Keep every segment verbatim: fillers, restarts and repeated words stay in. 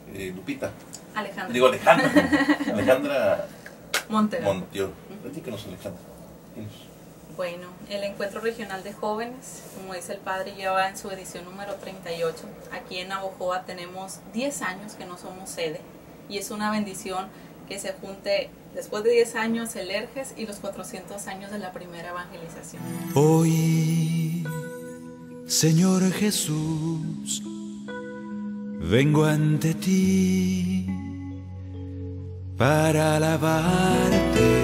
eh, Lupita. Alejandra. Digo Alejandra. Alejandra Montero. Montiel. Platícanos, Alejandra. Dinos. Bueno, el Encuentro Regional de Jóvenes, como dice el padre, lleva en su edición número treinta y ocho. Aquí en Navojoa tenemos diez años que no somos sede y es una bendición que se junte después de diez años el ERGES y los cuatrocientos años de la primera evangelización. Hoy, Señor Jesús, vengo ante ti para alabarte.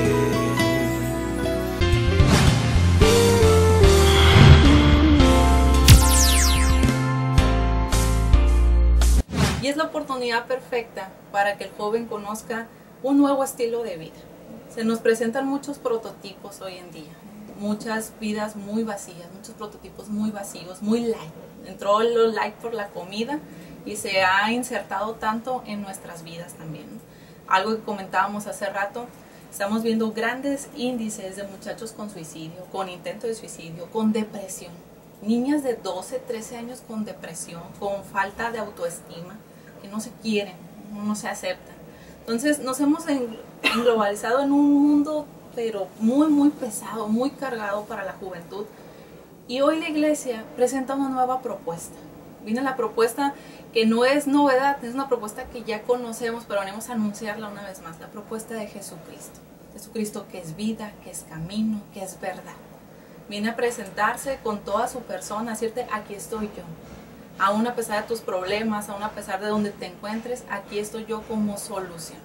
Y es la oportunidad perfecta para que el joven conozca un nuevo estilo de vida. Se nos presentan muchos prototipos hoy en día, muchas vidas muy vacías, muchos prototipos muy vacíos, muy light. Entró lo light por la comida y se ha insertado tanto en nuestras vidas también. Algo que comentábamos hace rato, estamos viendo grandes índices de muchachos con suicidio, con intento de suicidio, con depresión. Niñas de doce, trece años con depresión, con falta de autoestima, que no se quieren, no se aceptan. Entonces nos hemos englobalizado en un mundo pero muy muy pesado, muy cargado para la juventud. Y hoy la iglesia presenta una nueva propuesta. Viene la propuesta que no es novedad, es una propuesta que ya conocemos, pero venimos a anunciarla una vez más, la propuesta de Jesucristo. Jesucristo que es vida, que es camino, que es verdad. Viene a presentarse con toda su persona, a decirte, aquí estoy yo. Aún a pesar de tus problemas, aún a pesar de donde te encuentres, aquí estoy yo como solución.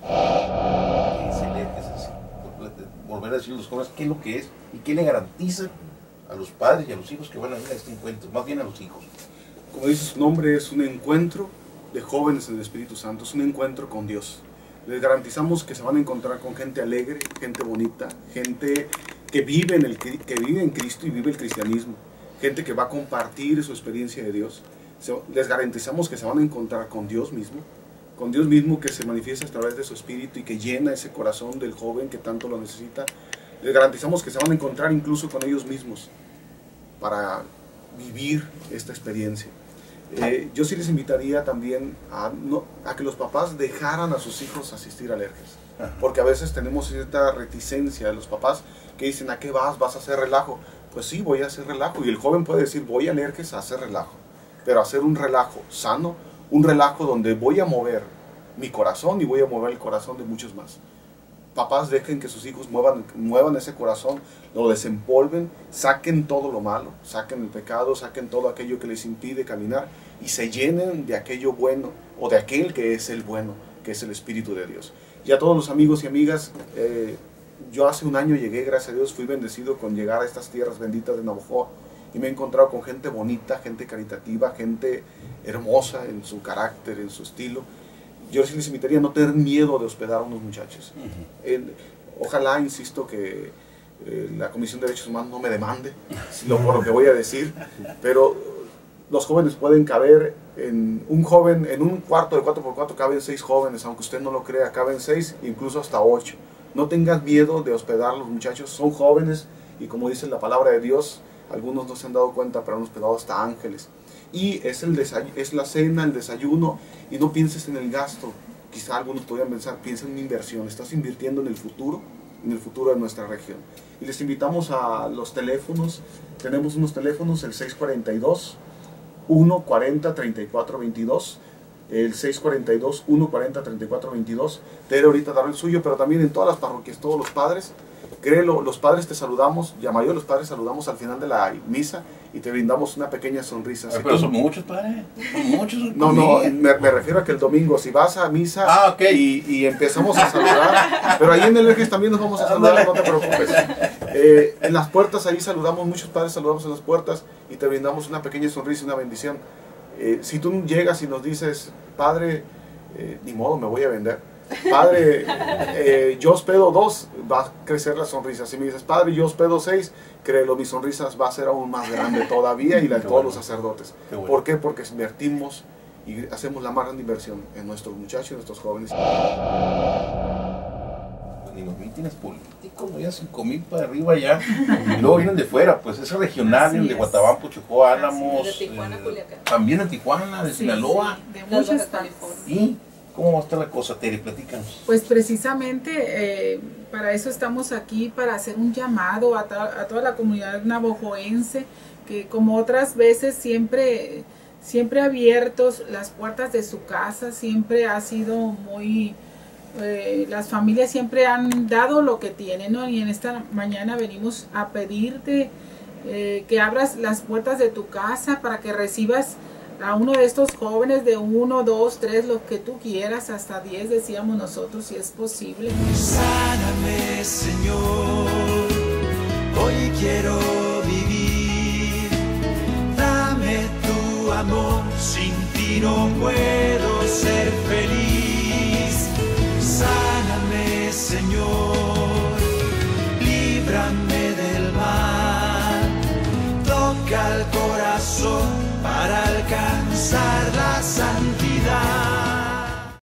Excelente, es así. Volver a decir a los jóvenes qué es lo que es y qué le garantiza a los padres y a los hijos que van a ir a este encuentro, más bien a los hijos. Como dice su nombre, es un encuentro de jóvenes en el Espíritu Santo, es un encuentro con Dios. Les garantizamos que se van a encontrar con gente alegre, gente bonita, gente que vive en, el, que vive en Cristo y vive el cristianismo, gente que va a compartir su experiencia de Dios. Les garantizamos que se van a encontrar con Dios mismo, con Dios mismo que se manifiesta a través de su espíritu y que llena ese corazón del joven que tanto lo necesita. Les garantizamos que se van a encontrar incluso con ellos mismos para vivir esta experiencia. Eh, yo sí les invitaría también a, no, a que los papás dejaran a sus hijos asistir al ERGES, porque a veces tenemos cierta reticencia de los papás que dicen, ¿a qué vas? ¿Vas a hacer relajo? Pues sí, voy a hacer relajo, y el joven puede decir, voy al ERGES a hacer relajo, pero hacer un relajo sano, un relajo donde voy a mover mi corazón y voy a mover el corazón de muchos más. Papás, dejen que sus hijos muevan, muevan ese corazón, lo desempolven, saquen todo lo malo, saquen el pecado, saquen todo aquello que les impide caminar y se llenen de aquello bueno o de aquel que es el bueno, que es el Espíritu de Dios. Y a todos los amigos y amigas, eh, yo hace un año llegué, gracias a Dios, fui bendecido con llegar a estas tierras benditas de Navojoa y me he encontrado con gente bonita, gente caritativa, gente hermosa en su carácter, en su estilo. Yo sí les invitaría a no tener miedo de hospedar a unos muchachos. Uh-huh. El, ojalá, insisto, que eh, la Comisión de Derechos Humanos no me demande lo, por lo que voy a decir, pero los jóvenes pueden caber en un joven, en un cuarto de cuatro por cuatro caben seis jóvenes, aunque usted no lo crea, caben seis, incluso hasta ocho. No tengas miedo de hospedar a los muchachos, son jóvenes y como dice la palabra de Dios, algunos no se han dado cuenta, pero han hospedado hasta ángeles. Y es, el es la cena, el desayuno, y no pienses en el gasto. Quizá algunos podrían pensar, piensa en una inversión, estás invirtiendo en el futuro, en el futuro de nuestra región. Y les invitamos a los teléfonos, tenemos unos teléfonos, el seis cuarenta y dos, uno cuarenta, treinta y cuatro veintidós, el seis cuarenta y dos, uno cuarenta, treinta y cuatro veintidós, Tere ahorita dará el suyo, pero también en todas las parroquias, todos los padres, créelo, los padres te saludamos, ya mayor los padres saludamos al final de la misa y te brindamos una pequeña sonrisa. Ay, pero tú, son muchos, padre, son muchos. No, no, me, me refiero a que el domingo, si vas a misa ah, okay. y, y empezamos a saludar, pero ahí en el ERGES también nos vamos a saludar, no te preocupes. Eh, en las puertas ahí saludamos, muchos padres saludamos en las puertas y te brindamos una pequeña sonrisa y una bendición. Eh, si tú llegas y nos dices, padre, eh, ni modo, me voy a vender. Padre, eh, yo hospedo dos, va a crecer la sonrisa. Si me dices, padre, yo hospedo seis, créelo, mi sonrisa va a ser aún más grande todavía y la de todos bueno. los sacerdotes. Bueno. ¿Por qué? Porque invertimos y hacemos la más grande inversión en nuestros muchachos y nuestros jóvenes. Ni los mítines políticos, ya cinco mil para arriba ya, y luego vienen de fuera, pues es regional, vienen de Guatabampo, Chocó, Álamos, de Tijuana, eh, Culiacán. También de Tijuana, de sí, Sinaloa, sí, de muchas California. Y ¿Cómo va a estar la cosa, Tere? Platícanos. Pues precisamente eh, para eso estamos aquí, para hacer un llamado a, a toda la comunidad navajoense, que como otras veces siempre, siempre abiertos las puertas de su casa, siempre ha sido muy... Eh, las familias siempre han dado lo que tienen, ¿no? Y en esta mañana venimos a pedirte eh, que abras las puertas de tu casa para que recibas a uno de estos jóvenes de uno, dos, tres, lo que tú quieras, hasta diez, decíamos nosotros, si es posible. Sáname, Señor, hoy quiero vivir, dame tu amor, sin ti no puedo ser